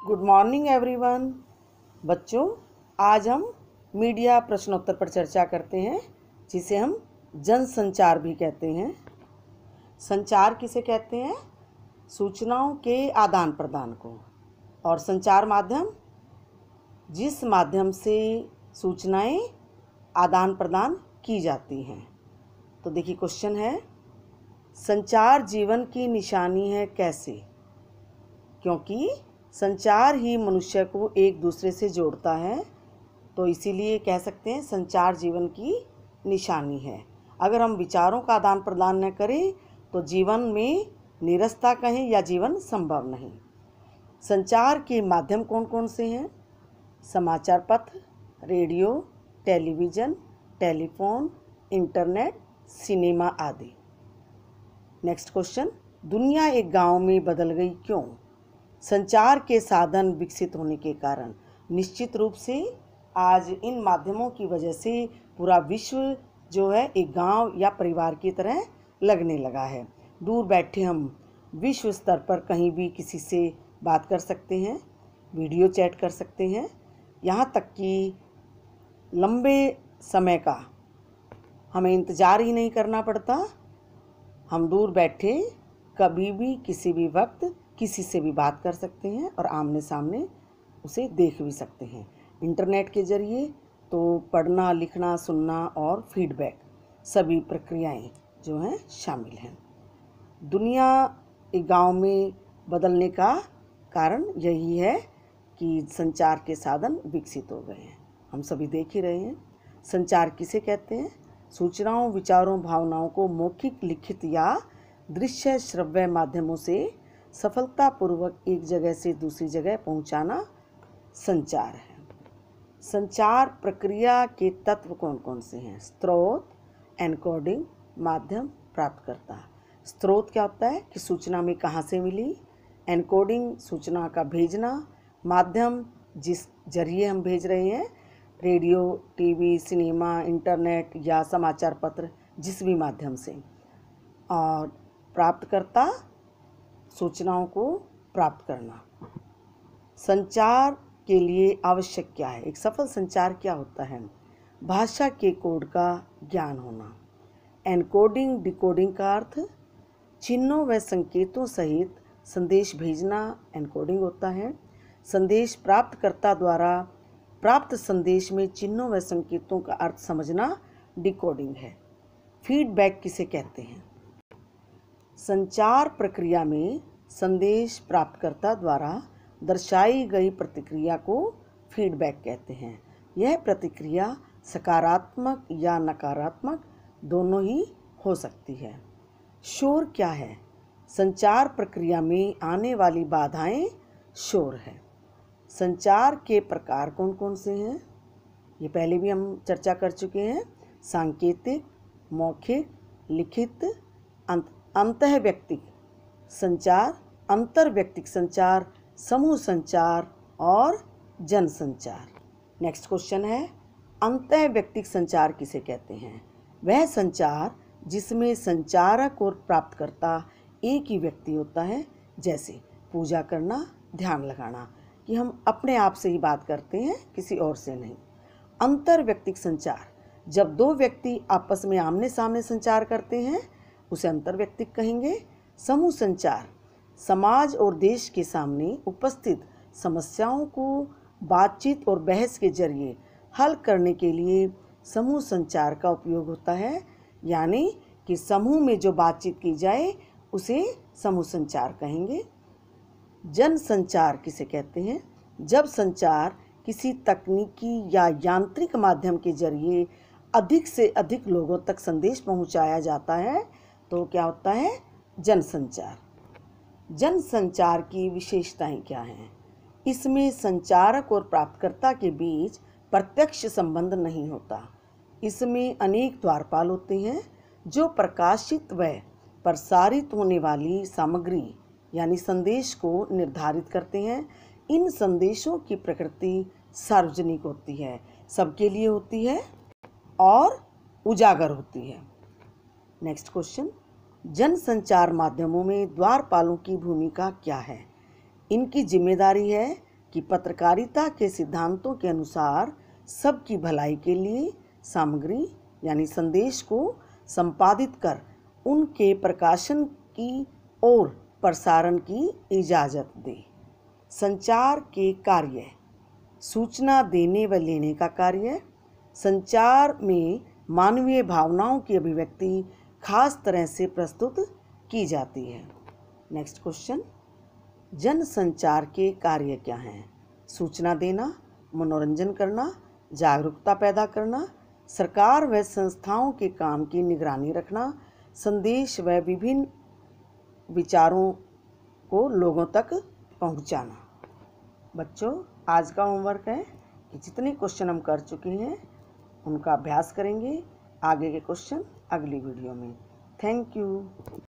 Good morning everyone. बच्चों, आज हम मीडिया प्रश्नोत्तर पर चर्चा करते हैं, जिसे हम जनसंचार भी कहते हैं। संचार किसे कहते हैं? सूचनाओं के आदान प्रदान को। और संचार माध्यम जिस माध्यम से सूचनाएं आदान प्रदान की जाती हैं। तो देखिए, क्वेश्चन है, संचार जीवन की निशानी है कैसे? क्योंकि संचार ही मनुष्य को एक दूसरे से जोड़ता है, तो इसीलिए कह सकते हैं संचार जीवन की निशानी है। अगर हम विचारों का आदान प्रदान न करें तो जीवन में नीरसता कहें या जीवन संभव नहीं। संचार के माध्यम कौन कौन से हैं? समाचार पत्र, radio, television, telephone, internet, cinema आदि। नेक्स्ट क्वेश्चन, दुनिया एक गांव में बदल गई क्यों? संचार के साधन विकसित होने के कारण। निश्चित रूप से आज इन माध्यमों की वजह से पूरा विश्व जो है एक गांव या परिवार की तरह लगने लगा है। दूर बैठे हम विश्व स्तर पर कहीं भी किसी से बात कर सकते हैं, वीडियो चैट कर सकते हैं, यहाँ तक कि लंबे समय का हमें इंतज़ार ही नहीं करना पड़ता। हम दूर बैठे कभी भी किसी भी वक्त किसी से भी बात कर सकते हैं और आमने सामने उसे देख भी सकते हैं। इंटरनेट के ज़रिए तो पढ़ना, लिखना, सुनना और फीडबैक सभी प्रक्रियाएं जो हैं शामिल हैं। दुनिया एक गांव में बदलने का कारण यही है कि संचार के साधन विकसित हो गए हैं। हम सभी देख ही रहे हैं। संचार किसे कहते हैं? सूचनाओं, विचारों, भावनाओं को मौखिक, लिखित या दृश्य श्रव्य माध्यमों से सफलतापूर्वक एक जगह से दूसरी जगह पहुंचाना संचार है। संचार प्रक्रिया के तत्व कौन कौन से हैं? स्रोत, एनकोडिंग, माध्यम, प्राप्तकर्ता। स्रोत क्या होता है कि सूचना में कहाँ से मिली, एनकोडिंग सूचना का भेजना, माध्यम जिस जरिए हम भेज रहे हैं, रेडियो, टीवी, सिनेमा, इंटरनेट या समाचार पत्र, जिस भी माध्यम से, और प्राप्तकर्ता सूचनाओं को प्राप्त करना। संचार के लिए आवश्यक क्या है? एक सफल संचार क्या होता है? भाषा के कोड का ज्ञान होना। एनकोडिंग, डिकोडिंग का अर्थ चिन्हों व संकेतों सहित संदेश भेजना एनकोडिंग होता है। संदेश प्राप्तकर्ता द्वारा प्राप्त संदेश में चिन्हों व संकेतों का अर्थ समझना डिकोडिंग है। फीडबैक किसे कहते हैं? संचार प्रक्रिया में संदेश प्राप्तकर्ता द्वारा दर्शाई गई प्रतिक्रिया को फीडबैक कहते हैं। यह प्रतिक्रिया सकारात्मक या नकारात्मक दोनों ही हो सकती है। शोर क्या है? संचार प्रक्रिया में आने वाली बाधाएं शोर है। संचार के प्रकार कौन कौन से हैं? ये पहले भी हम चर्चा कर चुके हैं। सांकेतिक, मौखिक, लिखित, अंतःव्यक्तिक संचार, अंतर्व्यक्तिक संचार, समूह संचार और जनसंचार। नेक्स्ट क्वेश्चन है, अंतःव्यक्तिक संचार किसे कहते हैं? वह संचार जिसमें संचारक और प्राप्तकर्ता एक ही व्यक्ति होता है, जैसे पूजा करना, ध्यान लगाना, कि हम अपने आप से ही बात करते हैं, किसी और से नहीं। अंतर्व्यक्तिक संचार, जब दो व्यक्ति आपस में आमने सामने संचार करते हैं, उसे अंतर्व्यक्तिक कहेंगे। समूह संचार, समाज और देश के सामने उपस्थित समस्याओं को बातचीत और बहस के जरिए हल करने के लिए समूह संचार का उपयोग होता है। यानी कि समूह में जो बातचीत की जाए उसे समूह संचार कहेंगे। जनसंचार किसे कहते हैं? जब संचार किसी तकनीकी या यांत्रिक माध्यम के जरिए अधिक से अधिक लोगों तक संदेश पहुंचाया जाता है तो क्या होता है? जनसंचार। जनसंचार की विशेषताएं क्या हैं? इसमें संचारक और प्राप्तकर्ता के बीच प्रत्यक्ष संबंध नहीं होता। इसमें अनेक द्वारपाल होते हैं जो प्रकाशित व प्रसारित होने वाली सामग्री यानी संदेश को निर्धारित करते हैं। इन संदेशों की प्रकृति सार्वजनिक होती है, सबके लिए होती है और उजागर होती है। नेक्स्ट क्वेश्चन, जनसंचार माध्यमों में द्वारपालों की भूमिका क्या है? इनकी जिम्मेदारी है कि पत्रकारिता के सिद्धांतों के अनुसार सबकी भलाई के लिए सामग्री यानी संदेश को संपादित कर उनके प्रकाशन की और प्रसारण की इजाज़त दे। संचार के कार्य: सूचना देने व लेने का कार्य। संचार में मानवीय भावनाओं की अभिव्यक्ति खास तरह से प्रस्तुत की जाती है। नेक्स्ट क्वेश्चन, जन संचार के कार्य क्या हैं? सूचना देना, मनोरंजन करना, जागरूकता पैदा करना, सरकार व संस्थाओं के काम की निगरानी रखना, संदेश व विभिन्न विचारों को लोगों तक पहुंचाना। बच्चों, आज का होमवर्क है कि जितने क्वेश्चन हम कर चुके हैं उनका अभ्यास करेंगे। आगे के क्वेश्चन अगली वीडियो में। Thank you.